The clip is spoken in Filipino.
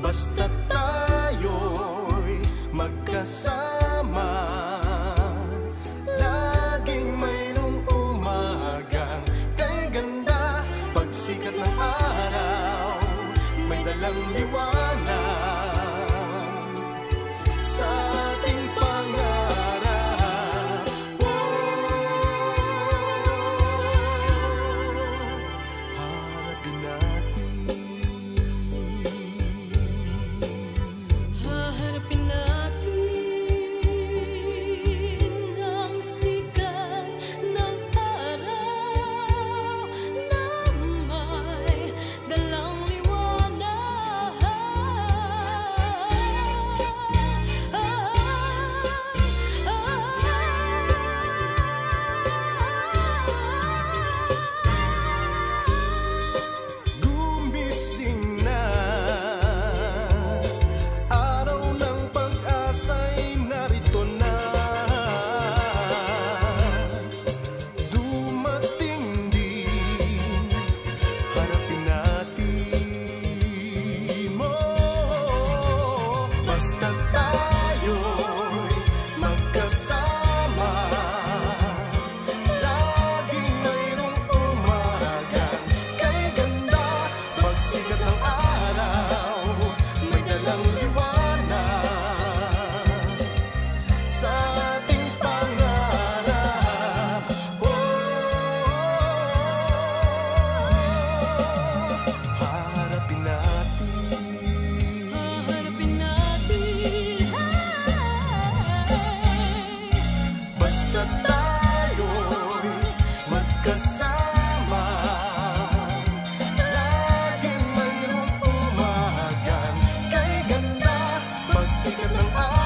Basta tayo'y magkasama, laging mayroong umagang kay ganda. Pagsikat ng araw, may dalang liwanag sa ating pangarap. Harapin natin, haharapin natin ang sikat ng araw na may dalang liwanag. gumising na, araw ng pag-asa'y narito na. Dumating din, harapin natin mo. Basta tayo'y magkasama, laging mayroong umagang kay ganda. Pagsikat ng araw, may dalang liwanag sa ating pangarap. Harapin natin, Haharapin natin, basta tayo'y magkasama, laging mayroong umagang kay ganda. Pagsikat ng araw,